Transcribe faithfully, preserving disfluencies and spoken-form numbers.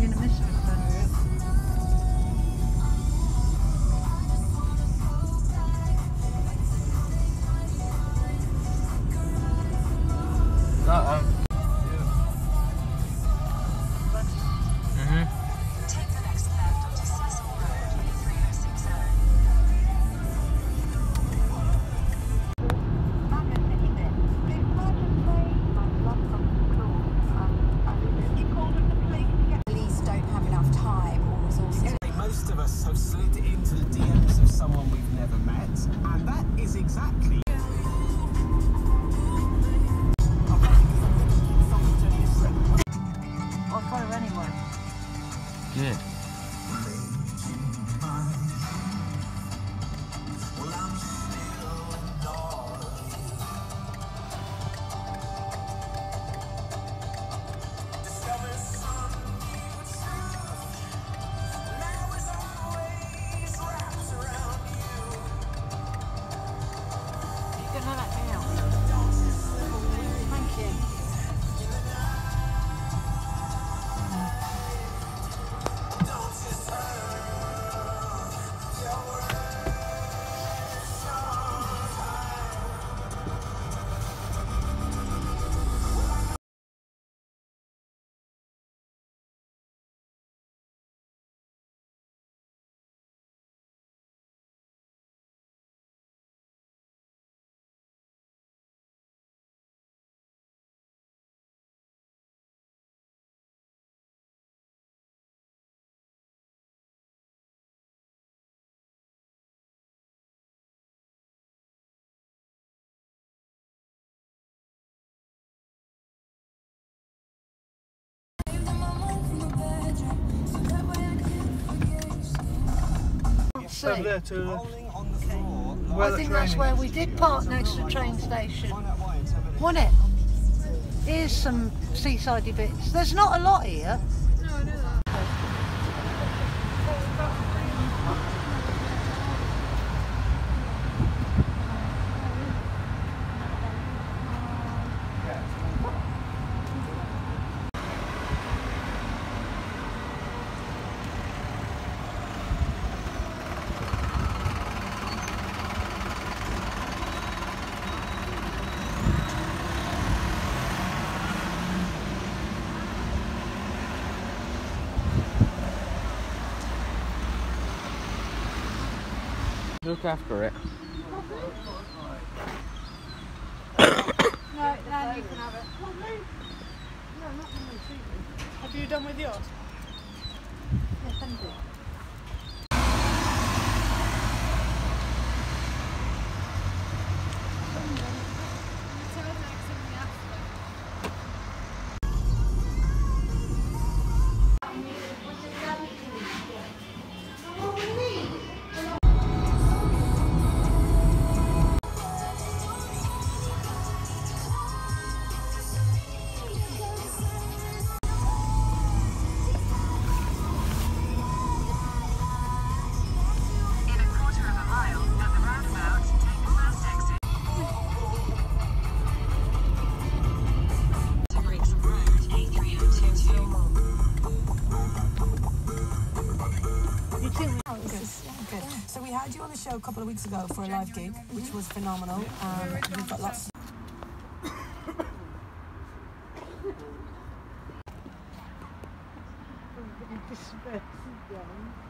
going to miss her. That one. Mm-hmm. Take the next left onto Cecil Road, E three oh six zero. Police don't have enough time or resources. Most of us have slid into the D Ms of someone we've never met, and that is exactly. I'll follow anyway. Good. You can have that now. Thank you. Over there to I think that's where we did park next to the train station. Wasn't it? Here's some seasidey bits. There's not a lot here. No, I know that. look after it. No, no, you can have it. Not me. No, not me. Have you done with yours? Yes, thank you. So we had you on the show a couple of weeks ago for a live gig, which was phenomenal. Um, we've got lots. Disperse again.